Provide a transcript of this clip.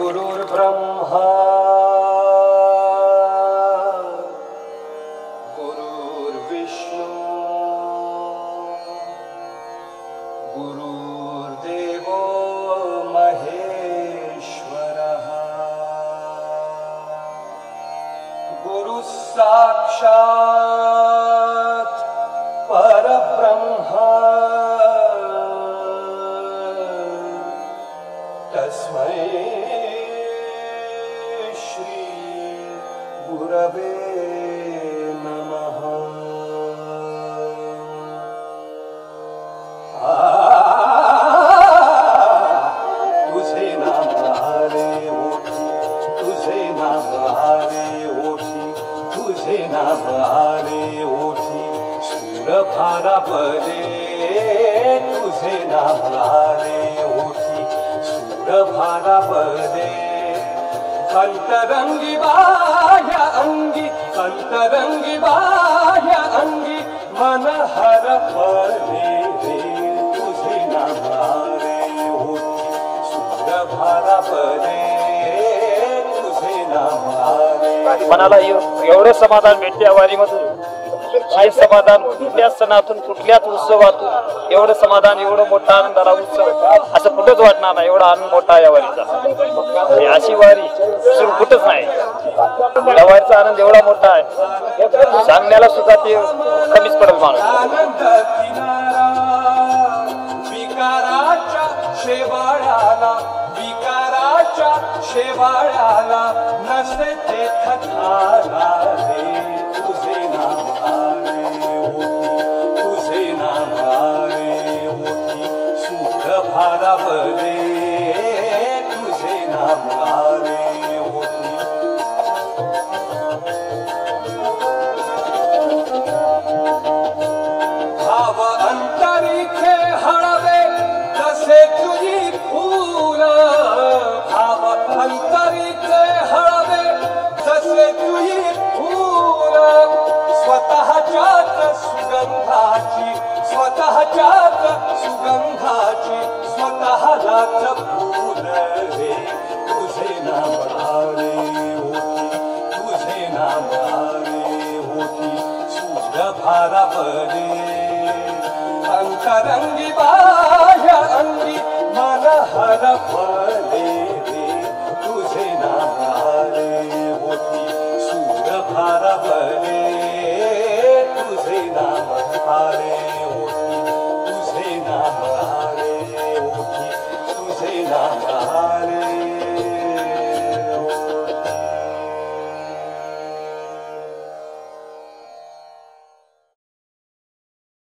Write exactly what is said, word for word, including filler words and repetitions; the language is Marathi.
गुरुर्ब्रह्मा गुरुर्विष्णु गुरुर्देवो महेश्वरः गुरु साक्षात् परब्रह्मा तस्मै श्री गुरवे नमः। तुझे नाम हरे ओठी, तुझे नाम हरे ओठी, तुझे नाम हरे ओठी, सुर भारा परे तुझे नाम हरे ओठी, सुर भारा परे अंतरंगी बाह्य अंगी, अंतरंगी बाह्य अंगी मन हर परे रे तुझे नाम हरे ओठी, सुर भारा परे तुझे नाम हरे। मनाला एवढं समाधान भेटते या वारीमधून, काय समाधान कुठल्याच सणातून कुठल्याच उत्सवातून एवढं समाधान, एवढं मोठा आनंदाला उत्सव असं कुठंच वाटणार नाही। एवढा आनंद मोठा या वारीचा, अशी वारी सुरू कुठंच नाही। या वारीचा आनंद एवढा मोठा आहे, सांगण्याला सुद्धा ते कमीच पडेल माणूस। विकाराच्या शेवाळ्याला, विकाराच्या शेवाळ्याला नसे ते थकाला रे तुझे नाम हरे ओठी, तुझे नाम हरे ओठी, सुख भारा बरे तुझे नाम हरे ओठी। भाव अंतरिखे हळवे तसे तुझी फूल, भाव अंतरिखे हळवे तसे तुझी फूल, स्वतःच्याच सुगंधाची, स्वतःच्याच सुगंधाची स्वतःलाच फूल रे तुझे नाम हरे ओठी, तुझे नाम हरे ओठी, सूर भारा परे अंतरंगी बाह्य अंगी मन हर परे रे तुझे नाम हरे ओठी, सूर भारा परे तुझे नाम हरे।